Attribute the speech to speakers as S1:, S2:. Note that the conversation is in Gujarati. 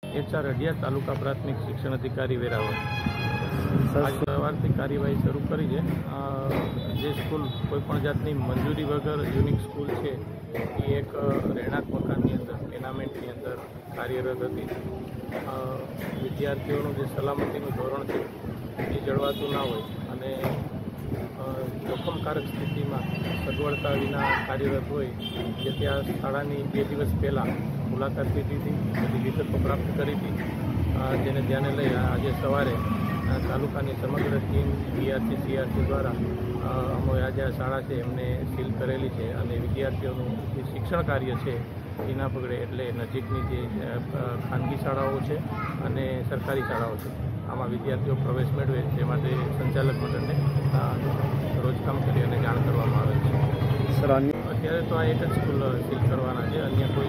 S1: HR અઢિયા તાલુકા પ્રાથમિક શિક્ષણ અધિકારી વેરાવળ આજ સવારથી કાર્યવાહી શરૂ કરી છે। જે સ્કૂલ કોઈપણ જાતની મંજૂરી વગર યુનિક સ્કૂલ છે એ એક રહેણાંક મકાનની અંદર ટેનામેન્ટની અંદર કાર્યરત હતી। વિદ્યાર્થીઓનું જે સલામતીનું ધોરણ છે એ જળવાતું ના હોય અને જોખમકારક સ્થિતિમાં સગવડતા વિના કાર્યરત હોય કે ત્યાં શાળાની 2 દિવસ પહેલાં મુલાકાત લીધી હતી, બધી વિગતો પ્રાપ્ત કરી હતી, જેને ધ્યાને લઈ આજે સવારે તાલુકાની સમગ્ર ટીમ BRC દ્વારા અમે આજે આ શાળા છે એમને સીલ કરેલી છે અને વિદ્યાર્થીઓનું જે શિક્ષણ કાર્ય છે એ ના બગડે એટલે નજીકની જે ખાનગી શાળાઓ છે અને સરકારી શાળાઓ છે આમાં વિદ્યાર્થીઓ પ્રવેશ મેળવે તે માટે સંચાલક મંડળને રોજકામ કરી અને જાણ કરવામાં આવે છે। અત્યારે તો આ એક જ સ્કૂલ સીલ કરવાના છે, અન્ય